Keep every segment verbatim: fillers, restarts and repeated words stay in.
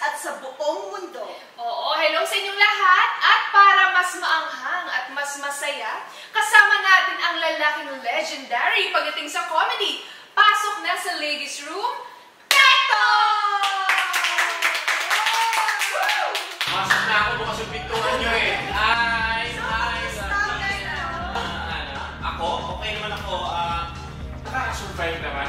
at sa buong mundo. Oo, hello sa inyong lahat. At para mas maanghang at mas masaya, kasama natin ang lalaking legendary pagdating sa comedy. Pasok na sa ladies' room, Teto! Pasok na ako, bukas yung pintuan nyo eh. Hi! Hi! Ako? Okay naman ako. Nakaka-survive naman.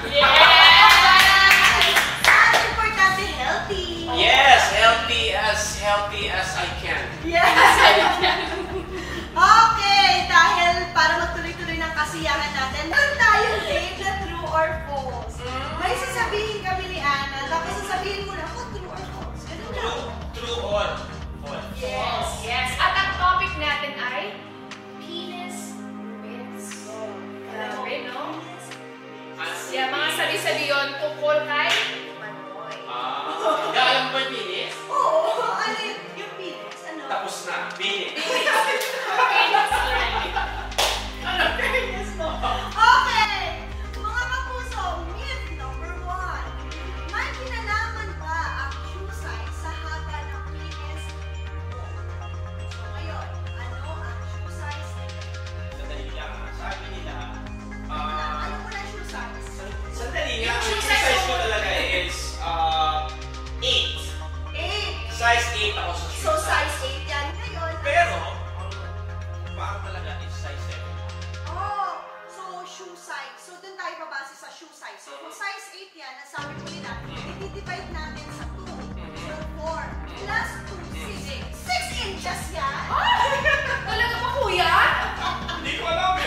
Yes, healthy as healthy as I can. Yes, I can. Okay, dahil para magtuloy-tuloy ng kasiyahan natin, meron tayong game na true or false. May sasabihin kami ni Ana, tapos sasabihin mo na kung true or false. Ganun lang. True, true or false? Yes, yes. At ang topic natin ay penis myths. Grabe, no? Yeah, mga sabi-sabi yun tungkol kay Manoy. Ah, hindi alam ko yung penis? Oo, ano yun? Yung penis, ano? Tapos na, penis. Penis learning. Ano penis mo? Okay! Mga kapuso, myth number one. May kinalaman ba ang shoe size sa haba ng penis mo? So ngayon, ano ang shoe size nito? Sandali lang, sabi nila, ah, Ano mo na shoe size? sandali nga, Yung ang shoe shoe size size ko mo- talaga is uh, eight. eight. Size eight ako sa shoe So size eight yan ngayon. Pero, ang parang talaga is size seven. Oh, so shoe size. So dun tayo babase sa shoe size. So kung size eight yan, ang sabi ko nila, i-divide natin sa two. So four plus two, six. six inches yan? Talaga ba, kuya? Hindi ko alam eh.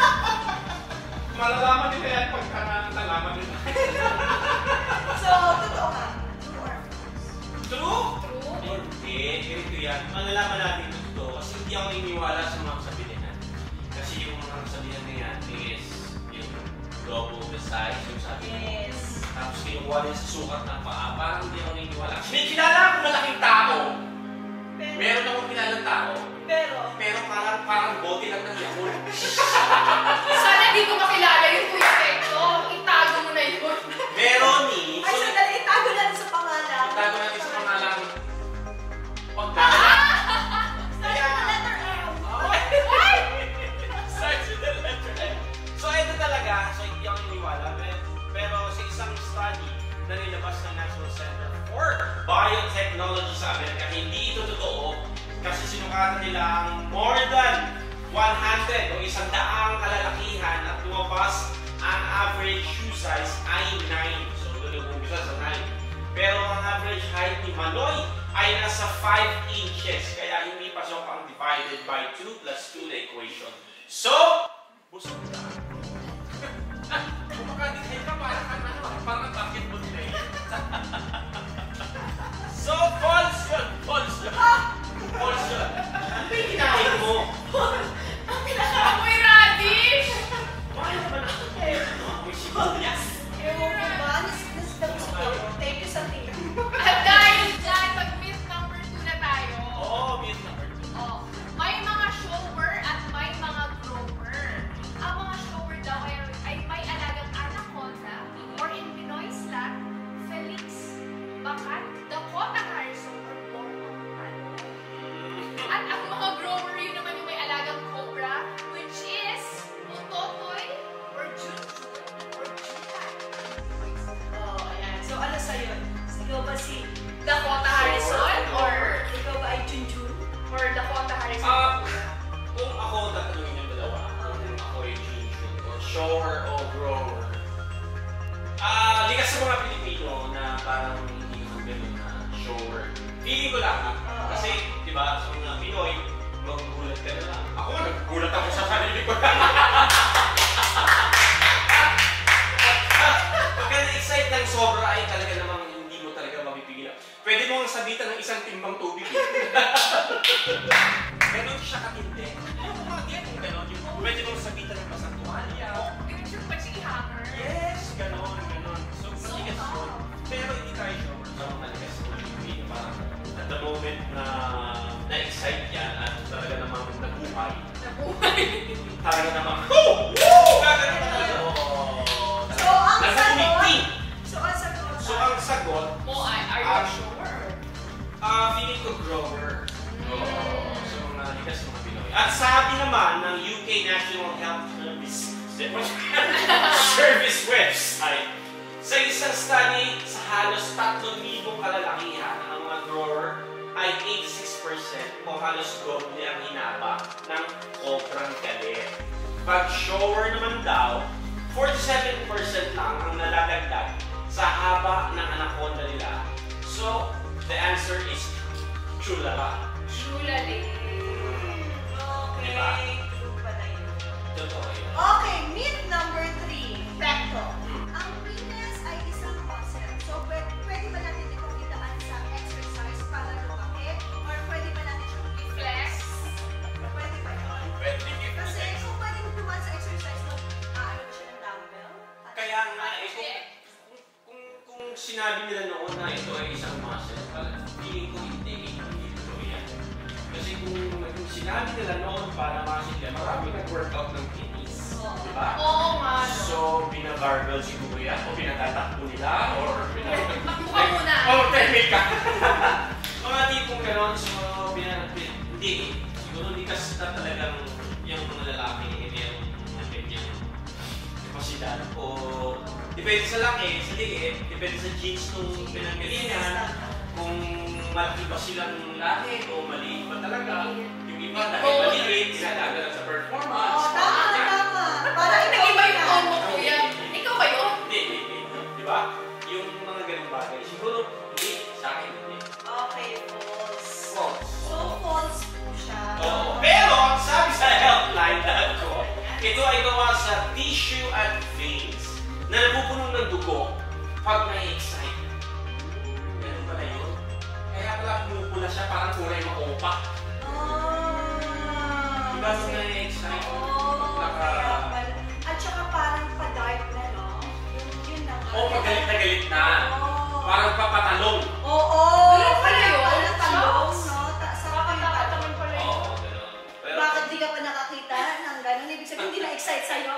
Malalaman nila yan pagka nalaman nila. So, totoo ka. True or false? True? True. Hindi, ganito yan. Malalaman natin ito kasi hindi ako naniniwala sa mga sabihan. Kasi yung mga sabihan na yan is yung double the size, yung sabi mo. Yes. Tapos kinukuha din sa sukat ng paa. Parang hindi ako naniniwala. May kilala akong malaking tao. Pero, Meron akong kilalang tao. pero, Pero parang parang bote lang ng yakul. Sana di ko makilala yung kuya Teto. Itago mo na yun. Meron ni. ay, sandali, itago natin sa pangalan. Itago natin sa pangalan. Pag Start with the letter M. Starts with the letter M. So ito talaga, so hindi ako naniniwala. Pero, pero sa isang study na nilabas ng National Center for Biotechnology sa Amerika, hindi ito totoo. Kasi sinukatan nila ang more than one hundred o isang daang kalalakihan at lumabas ang average shoe size ay nine. So doon nag-umpisa sa nine. Pero ang average height ni Manoy ay nasa five inches. Kaya hindi pasok ang divided by two plus two na equation. So, busog ka. Kung makadikay ka, parang ano, parang basketball player. So, false yun! False yun! False yun! Ano ba yung kinain mo? Amoy radish! Bakit naman ako eh? Amoy sibuyas. Ewan ko ba? Nas- nas- nas- Thank you sa tingin. At dahil dyan, mag-myth number two na tayo. Oo, myth number two. Oh, may mga shower at may mga grower. Ang mga shower daw ay, ay may alagang anaconda or in Pinoy slang, Felix, Bakat, Dakota Harrison, or Bornong Panoy. At ang mga grower yun naman yung may alagang cobra, which is Utotoy or Junjun or Jutai. Oh, ayan. So, ano sa'yo? Ikaw ba si Dakota Harrison or Ikaw ba ay Junjun? or Dakota Harrison? Ah, kung ako tatanungin yung dalawa, kung ako yung Junjun o shower o grower, ah, likas sa mga Pilipino na parang hindi naman ganun na shower. Feeling ko lang ha. Kasi, di ba, sa mga Pinoy, magugulat ka na lang. Ako, nagugulat ako sa sarili ko. Pagka na-excite ng sobra ay talaga namang hindi mo talaga mapipigilan. Pwede mo ang sabitan ng isang timbang tubig. Ganon siya katindi. Yung mga ganyan, ganon. Yung pwede mong sabitan ng basang tuwalya. Yung sure pa si Hammer. Yes, ganon, ganon. So, matigas yun. Pero hindi tayo sure sa mga matigas ko yung parang at the moment na na-excite yan at talaga namang nabuhay. Nabuhay. Talaga namang, oh! Woo! Gagano na talaga. Oo. So, ang sagot? Nagkumiting. So, ang sagot? So, ang sagot, Mo ay, are you Um, sure? website. Sa isang study, sa halos tatlong libong kalalakihan, ang mga grower ay eighty-six percent o halos doble ang hinaba ng kobrang galit. Pag shower naman daw, forty-seven percent lang ang naladagdag sa haba ng anaconda nila. So, the answer is chulala. Chulali. Okay. Diba? True pala yun. Totoo yun. Okay, myth number three. Recto. Ang penis ay isang concept. So, pwede, pwede ba natin itong idaan sa exercise para lumaki? Or pwede ba natin siyang Flex. Pwede ba yun? Pwede Kasi kung pwede dumaan sa exercise, mag-aano ba siya ng dumbbell? Kaya nga, eh, kung, kung, kung, kung sinabi nila noon na ito ay isang muscle, parang feeling ko hindi, hindi ito yan. Kasi kung, kung sinabi nila noon para muscle yan, marami nag-workout ng penis. Diba? Oo nga. So, pinabarbell siguro yan, o pinatatakbo nila, or pinatatakbo. Magbuka muna. Oh, technique ka! Mga tipong gano'n, so, pinatatakbo. Hindi, siguro hindi kasi na talagang yung mga lalaki, hindi yung ganyang kapasidad. O, depende sa laki, sa liit, depende sa genes nung pinanggalingan, kung malaki ba silang laki o maliit ba talaga. Yung iba, dahil maliit, tinalaga lang sa performance. Oo, tama, tama. Para ikaw Nag-iba yung yan. tone mo, kuya. Ikaw ba yun? Hindi, hindi, hindi. Diba? Yung mga ganung bagay. Siguro, hindi. Sa akin, hindi. Okay, false. False. So, false po siya. Oo. Pero, sabi sa helpline dot com, ito ay gawa sa tissue and veins na napupuno ng dugo pag na-excite. Ganun pala yun. Kaya pala pumupula siya parang kulay maopa. Ah. Diba nung na-excite? Oo, Naka... kaya pala. At saka parang pa-dark na, no? Yun, yun na. Oo, pag galit na galit na. Oo. Parang papatalong. Oo. Ganun pala Kaya yun? pala talong, Shucks. no? Ta- Sa Nakakataman pala yun. Oo, ganun. Pero, Bakit di ka pa nakakita ng gano'n? Ibig sabihin, hindi na-excite sa'yo?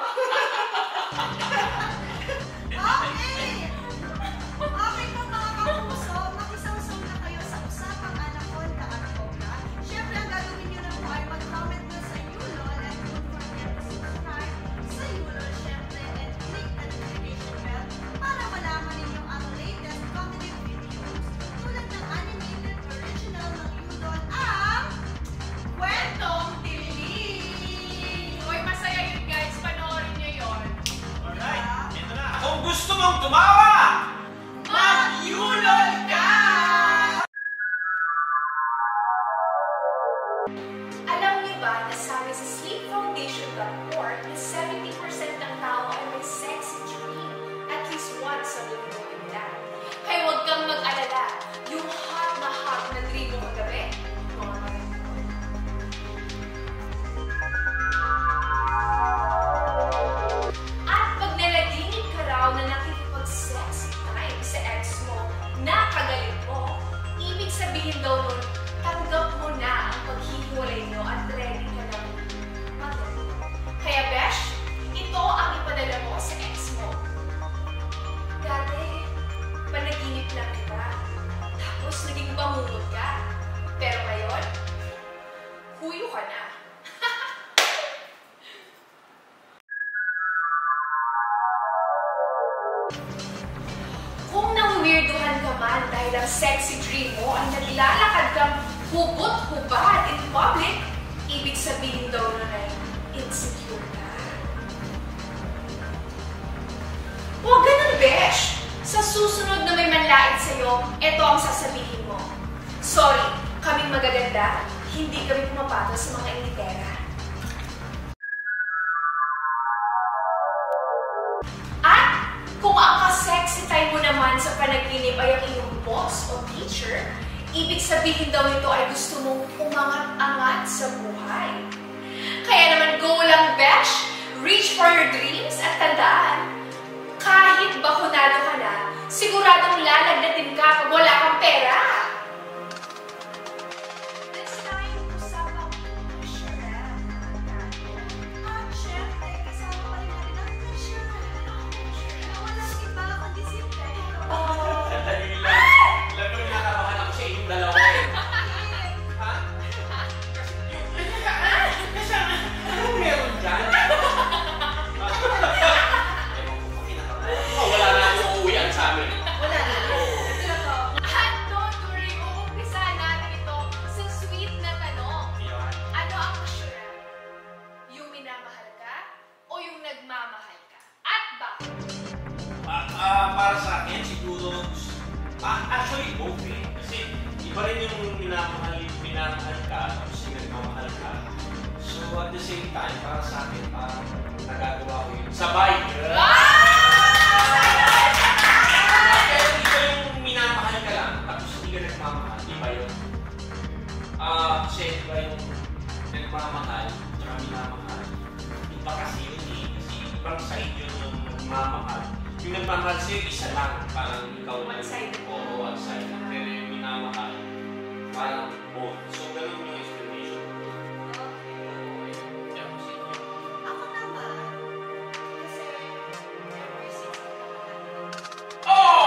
Okay! Okay po mga kapuso, makisaw-saw na kayo sa usapang anaconda at cobra. Siyempre, ang gagawin nyo lang po ay mag-comment na sa Yulol and don't forget to subscribe sa Yulol, siyempre, and click the notification bell para malaman ninyo ang latest comedy videos tulad ng animated original ng Yulol, ang Kwentong Tilig! Uy, masaya yun, guys. Panoorin nyo yun. alright, ito na. Kung gusto mong tumawa, mag-yulol ka! Alam niyo ba na sabi sa sleep foundation dot org na seventy percent ng tao ay may sexy dream at least once sa buhay nila. Kaya huwag kang mag-alala. Yung hot na hot na dream mo kagabi, mga magandang. At pag nalaginip ka raw na nakikipag-sexy time sa ex mo, nakagalit mo, ibig sabihin daw nun, tanggap mo na ang paghihiwalay nyo at ready ka na mag-ready. Kaya besh, ito ang ipadala mo sa ex mo. Dati, panaginip lang kita. Tapos naging pamumod ka. Pero ngayon, huyo ka na. Kung nang-weirduhan ka man dahil ang sexy dream mo ay naglalakad kang hubot-hubad in public, ibig sabihin daw nun ay insecure ka. Huwag ganun, besh! Sa susunod na may manlait sa'yo, ito ang sasabihin mo. Sorry, kaming magaganda, hindi kami pumapatol sa mga initera. At kung ang ka-sexy time mo naman sa panaginip ay ang iyong boss o teacher, ibig sabihin daw nito ay gusto mong umangat-angat sa buhay. Kaya naman go lang, besh! Reach for your dreams at tandaan, kahit bakunado ka na, siguradong lalagnatin ka pag wala kang pera. This time, usapang pressure. At syempre, kasama pa rin natin ang pressure. Na walang iba kundi si Pedro. Sandali lang. Alam mo, kinakabahan ako sa inyong dalawa eh. Ha? Kasi, yung, kasi, anong meron dyan? para sa akin, siguro, ah, actually both eh. Kasi iba rin yung minamahal, minamahal ka, tapos yung nagmamahal ka. So at the same time, para sa akin, parang nagagawa ko yun. Sabay! Pero iba yung minamahal ka lang, tapos hindi ka nagmamahal. Iba yun. Ah, kasi iba yung nagmamahal, tsaka minamahal. Iba kasi yun eh. Kasi ibang side yun yung nagmamahal. Yung nagmamahal sa'yo, isa lang. Parang ikaw lang. One-sided. Oo, one-sided. Pero yung minamahal, parang both. So, ganun yung explanation. Oo, yun. Yan ko sa inyo. Ako naman, kasi ever since Oh!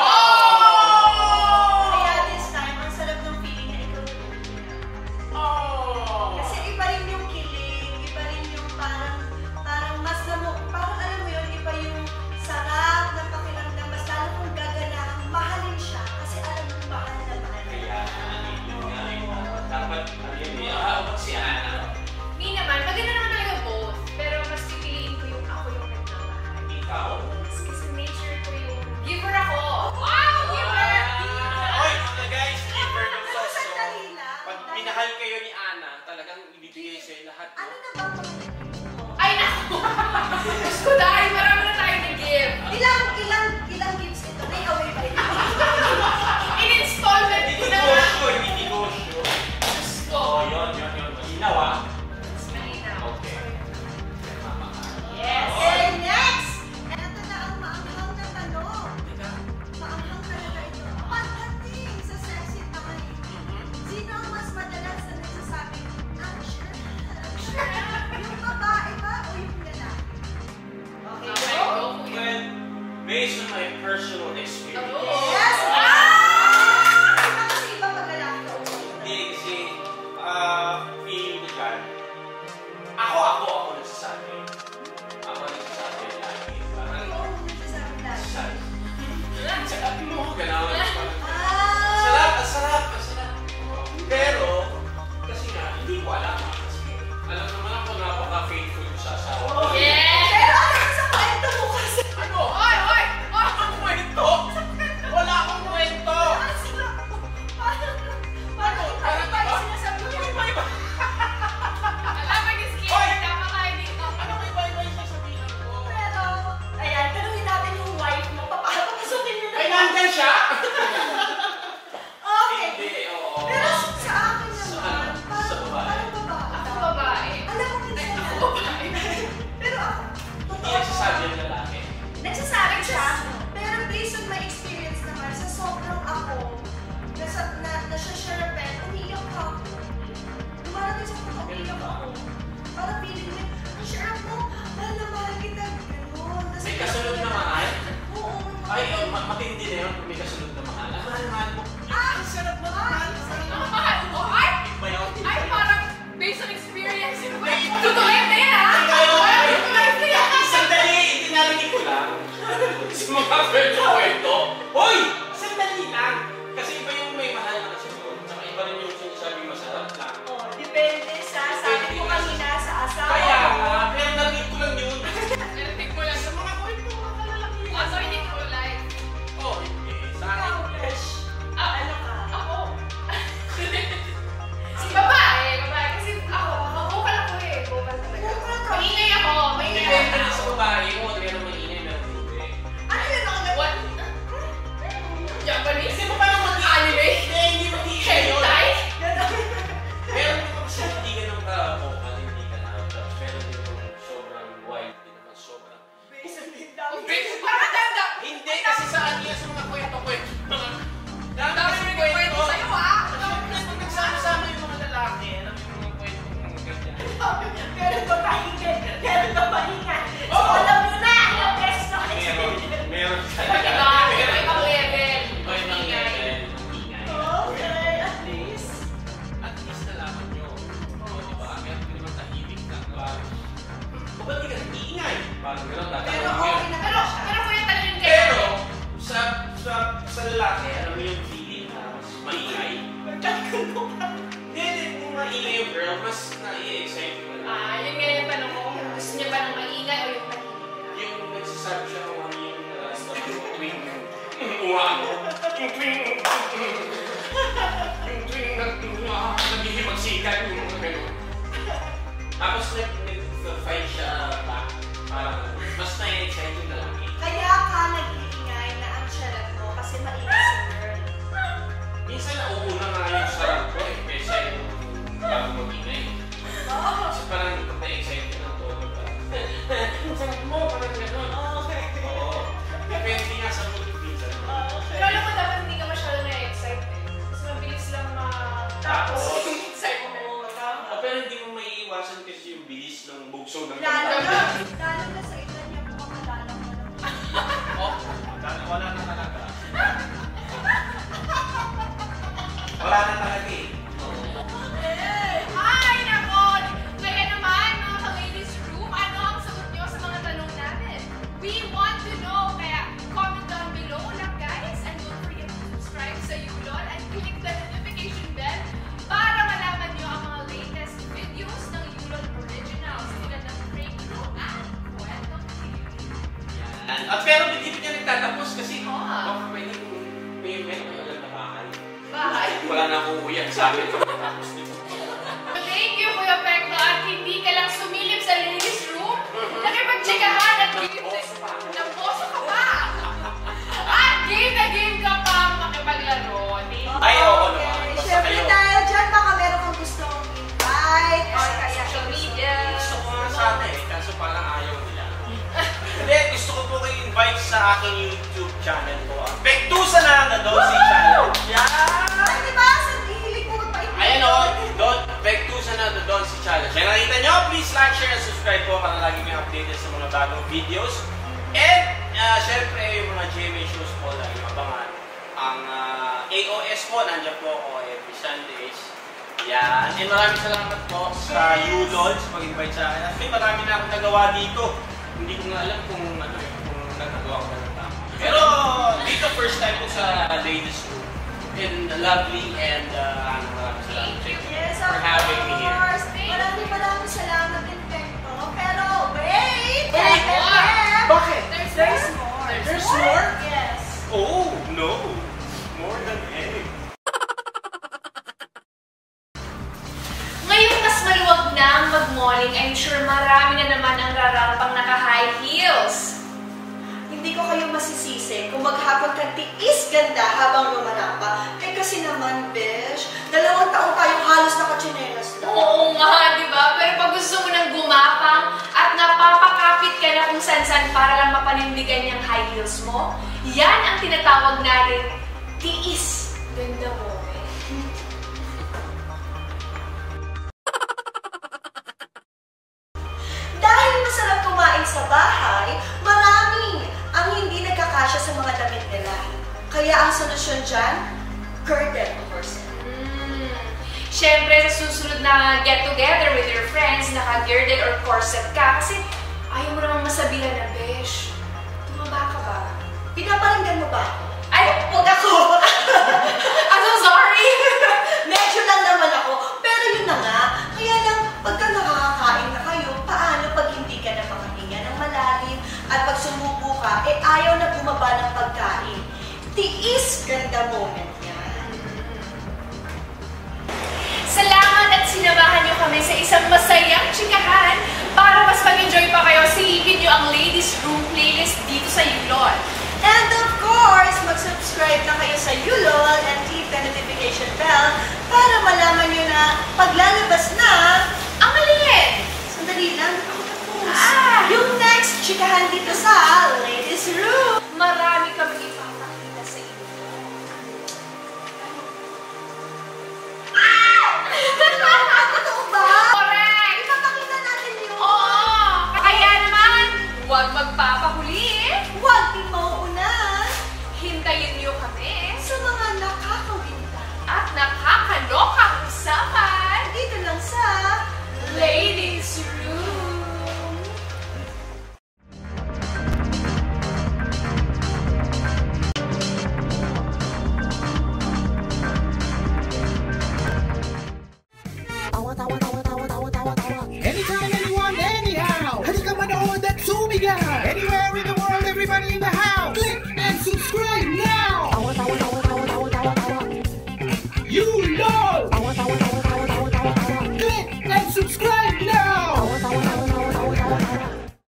kaya this time, ang sarap ng feeling na ikaw yung umiiyak. Oh! Kasi iba rin yung kilig, iba rin yung parang, parang mas namo, parang alam mo yun, iba yung sarap ng pakiramdam, mas lalo kong gaganahan, mahalin siya, kasi alam mo mahal na mahal. Kaya, yun nga yun. Dapat, ano yun eh, ah, ba't si Ana? Me naman, maganda naman talaga both. Pero mas pipiliin ko yung ako yung nagmamahal. Ikaw? Kasi nature ko yung giver ako. Wow! Giver! Oy, mga guys, giver ng Pero sauce. sandali lang. Pag minahal kayo ni Ana, talagang ibibigay sa'yo lahat. Ano na ba ang mga mo? Ay, naku! Gusto dahil marami na tayo nag-give. Ilang, ilang, ilang gifts ito? May away ba ito? In-installment Hindi ko na nga. negosyo, hindi negosyo. Gusto. Oh, yun, yun, yun. Malinaw ah. Mas malinaw. Okay. Nagmamahal. Yes. Okay, next! Ito na ang maanghang na tanong. Teka. Maanghang talaga ito. Pagdating sa sexy time, sino ang mas madalas na nagsasabi, I'm sure, I'm sure. Yung babae ba o yung lalaki? Okay, Okay, go. go. Well, based on my personal experience. Oh. Yes! ah, Ah! Iba kasi iba pag lalaki ka o Hindi kasi, ah, feeling ko dyan, ako, ako, ako nagsasabi. Ako nagsasabi lagi. Parang, Ikaw ang nagsasabi lagi. sabi. Sabi mo, gano'n. Parang, Ah! sarap, ang sarap, ang sarap. Pero, kasi nga, hindi ko alam. Kasi, alam naman ako, napaka-faithful ko sa asawa ko. Yes! Pero ano sa kwento mo kasi? Ano? Oy, oy! Oy! Ang kwento? Wala akong kwento! Ang sarap mo. Parang, parang iba-iba yung sinasabi mo. Iba-iba. Alam mo, Giski, Oy! tama tayo dito. Ano ba iba-iba yung sasabihin ko? Pero, ayan, tanungin natin yung wife mo. Papapasukin mo na. Ay, nandyan siya? Okay. Hindi, oo. Pero sa akin Sa naman, ano? parang, Sa babae? parang babae. Ako babae. Alam mo minsan Ay, ako na. babae. Pero ako, Hindi totoo nagsasabi ko, ang lalaki. nagsasabi siya, pero based on my experience naman, sa sobrang ako, nasa, na, na siya sharpen, umiiyak ako. Dumarating sa mga umiiyak ako. Parang feeling niya, ang sure ako, mahal na mahal kita. Ganun. Tas- May kasunod na mahal? Oo. Ay, oh, ma- matindi na yun kung may kasunod na mahal. Ang mahal-mahal mo. Ah! Ang sarap mo mahal. Ang mahal mo, ay! Iba yun. Ay, parang based on experience. Totoo yun na yan, ha? Iba yun. Totoo yun na yan. Sandali, hindi narinig ko lang. Sa mga kwento-kwento. Hoy! Sandali lang. Kasi iba yung may mahal na kasunod. Saka iba rin yung sinasabi masarap lang. Oh, depende sa sabi ko kanina sa asawa. Kaya nga, pero narinig ko lang yun. Narinig mo lang. Sa mga kwento, mga lalaki. Ah, so hindi ko like. Oh, hindi. Sa akin. Ikaw, Besh. Ah, Ano ka? ako. Babae, babae. Kasi ako, vocal ako eh. Vocal talaga. Vocal ka. Maingay ako, maingay Depende rin ako. sa babae mo. Hindi ka naman ingay na hindi. Ano yun ako What? Japanese? Kasi pa paano mag-i- Anime? Hindi, hindi mag-i- yun. Hentai? Meron mo kasi hindi ka mga ano, yung tuwing, yung tuwing naghihimagsikan, yung mga gano'n. Tapos nag-fight siya back. Parang mas na-excite yung lalaki. Kaya ka nag-iingay na ang charat mo kasi maingay si girl. Minsan nauuna nga yung sarap ko eh, kaysa yung bago mag-ingay. Kasi parang na-excite ka ng todo. Ang sarap mo, parang gano'n. Okay. Oo. Depende nga sa mood minsan. Okay. Pero alam mo dapat hindi ka masyado na-excite eh. Kasi mabilis lang ma-tapos. Excite mo. Ah, pero hindi mo maiiwasan kasi yung bilis ng bugso ng Lalo kanta. na, lalo na sa edad niya po kamalalang mo lang. Oh, dahil wala na talaga. Wala na talaga eh. Ay, nako! Kaya naman, mga ka-ladies room, ano ang sagot nyo sa mga tanong namin? We want to know, kaya comment down below lang guys, and don't forget to subscribe sa Yulon and click the notification bell para malaman nyo ang mga latest videos ng Yulon Originals sila ng breakthrough at kwentong theory. Yan. At pero hindi pa niya nagtatapos kasi Oo. baka pwede kung may meron kayo alam na bahay. Bahay. Wala na akong uyan sa akin kung natapos nito. Thank you, Kuya Pekno, at hindi ka lang sumilip sa ladies room, nakipag-chikahan at game Nagposo pa ako. Nagposo ka pa! At game na game ka pa makipaglaro. Thank you. Ay, oo naman. Okay. Basta Siyempre kayo. dahil dyan, baka meron kang gustong invite. Or Or kaya social media. Gusto ko nga sana eh, kaso parang ayaw nila. Hindi, gusto ko po kayo invite sa aking YouTube channel ko. Ang Pektusa na na Dossi channel. Yan! Ay, di ba? Sa hilig mo magpa-invite. Ayan o, Don, Pektusa na the Dossi channel. Kaya nakita nyo, please like, share, and subscribe po para lagi kayo updated sa mga bagong videos. And, uh, syempre, yung mga G M A shows po na yung abangan. Ang uh, A O S po, nandiyan po ako every Sundays. Yan. And maraming salamat po sa U-Lol sa pag-invite sa akin. Actually, marami na akong nagawa dito. Hindi ko nga alam kung ano yun, kung nagagawa ko na tama. Pero dito first time ko sa ladies room. And lovely and uh, ano, maraming salamat sa inyo Yes, for of having me here. course. Maraming maraming salamat din, Pekto. Pero wait! Wait, F F F. Bakit? There's, There's more. There's more? Yes. Oh, no. More than egg. Ngayong mas maluwag na ang mag-malling, I'm sure marami na naman ang rarampang naka-high heels. Hindi ko kayo masisisi kung maghapon kang tiis ganda habang rumarapa. Eh kasi naman, besh, dalawang taon tayong halos nakachinelas lang. Oo nga, di ba? Pero pag gusto mo nang gumapang at napapakapit ka na kung san-san para lang mapanindigan yung high heels mo, yan ang tinatawag natin tiis. Ganda mo, eh. Dahil masarap kumain sa bahay, maraming ang hindi nagkakasya sa mga damit nila. Kaya ang solusyon dyan, curtain corset. Mm. Siyempre, sa susunod na get-together with your friends, naka-girdle or corset ka, kasi ayaw mo namang masabihan na, besh, tumaba ka ba? Pinaparinggan mo ba ako? Ay, Huwag ako! I'm so sorry! Medyo lang naman ako, pero yun na nga. Kaya lang, pagka nakakakain na kayo, paano pag hindi ka na makahinga ng malalim at pag sumubo ka, eh ayaw na bumaba ng pagkain. Tiis ganda moment yan. Salamat at sinamahan niyo kami sa isang masayang chikahan. Para mas mag-enjoy pa kayo, silipin niyo ang Ladies Room playlist dito sa Yulon. And of course, mag-subscribe na kayo sa Yulon and click the notification bell para malaman nyo na paglalabas na Ang alin! sandali lang, ako tapos. Ah! Yung next chikahan dito sa Ladies Room. Marami kami ipapakita sa inyo. Totoo ba? Correct! Ipapakita natin yun. Oo! Kaya naman, huwag magpapahuli. Huwag din mauuna Hintayin niyo kami sa mga nakakawinta. at nakakalokang usapan Dito lang sa Ladies Room. Tawa, tawa, tawa, tawa, tawa, tawa, tawa. Anytime, anyone, anyhow. Halika manood at sumigaw.